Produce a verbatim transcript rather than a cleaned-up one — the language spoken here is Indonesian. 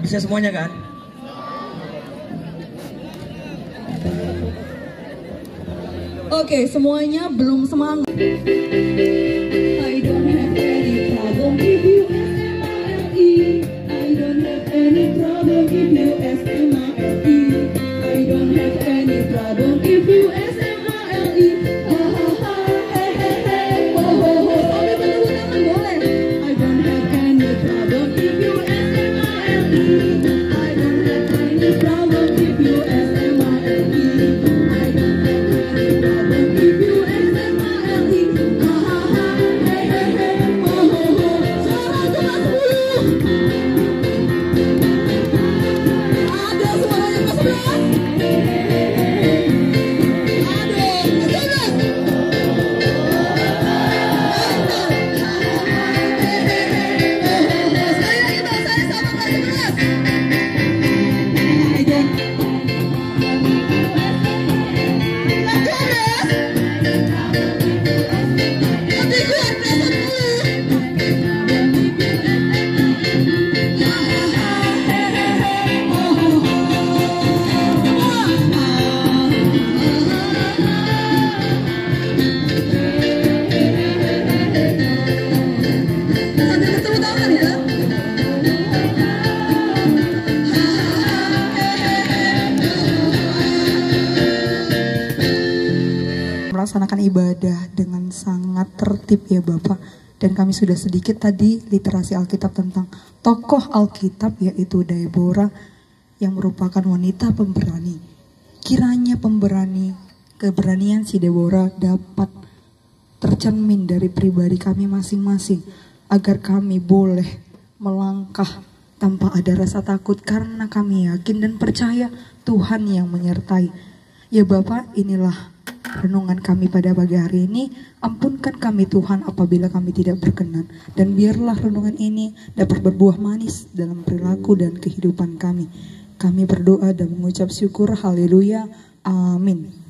Bisa semuanya kan? Oke, semuanya belum semangat. I don't have any problem if you S M A L E. I don't have any problem if you S M A L E. I don't have any problem if you S M A L E. Ha ha ha, he he he, ho ho ho. Sambil menunggu tangan boleh. I don't have any problem if you S M A L E. I don't have any problem if you S M A L E. I don't have any problem if you S M A L E. Ha ha ha, he he he, ho ho ho. Selamat kelas sepuluh. Ada suaranya kelas sebelas? Ada kelas sebelas? Sekali lagi Bang, saya sama kelas sebelas. Lebih kuat kelas sepuluh. Sambil bertepuk tangan ya. Melaksanakan ibadah dengan sangat tertib ya Bapak. Dan kami sudah sedikit tadi literasi Alkitab tentang tokoh Alkitab yaitu Deborah yang merupakan wanita pemberani. Kiranya pemberani, keberanian si Deborah dapat tercermin dari pribadi kami masing-masing agar kami boleh melangkah tanpa ada rasa takut karena kami yakin dan percaya Tuhan yang menyertai. Ya Bapak, inilah renungan kami pada pagi hari ini. Ampunkan kami Tuhan apabila kami tidak berkenan, dan biarlah renungan ini dapat berbuah manis dalam perilaku dan kehidupan kami. Kami berdoa dan mengucap syukur. Haleluya. Amin.